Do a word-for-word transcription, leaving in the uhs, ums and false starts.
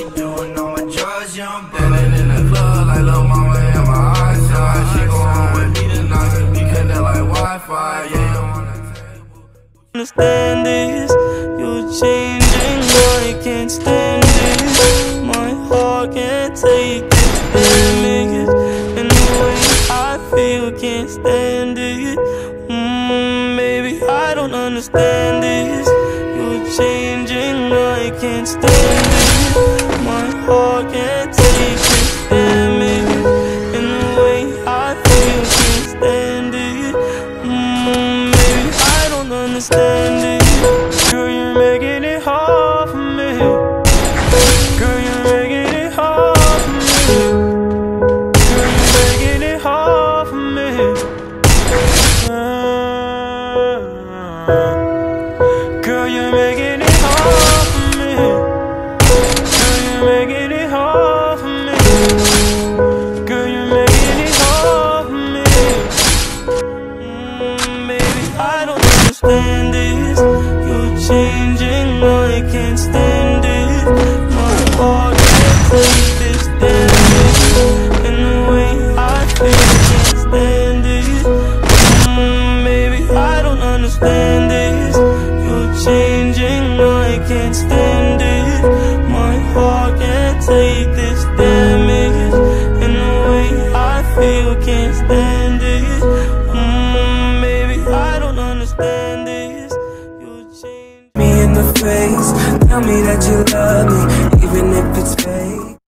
she doing all my drugs, young boy. Been in the club like lil' mama in my eyesight. She go home with me tonight, we connect like Wi-Fi, yeah, on the table. Understand this, you're changing, I can't stand it. My heart can't take this damage, and the way I feel, can't stand it. Mmm, baby, I don't understand this. You're changing, I can't stand it. My heart can't take this damage, and the way I feel, can't stand it. Mmm, baby, I don't understand it. Girl, you're making it hard for me. Girl, you're making it hard for me. Girl, you're making it hard for me. Girl, you're making it hard for me. Girl, you're making it hard for me. Girl, you're making it hard for me. Mm, baby, I don't understand this. You're changing, I can't stand it. My heart can't take this damage, and the way I feel, can't stand it. Mm, baby, I don't understand it.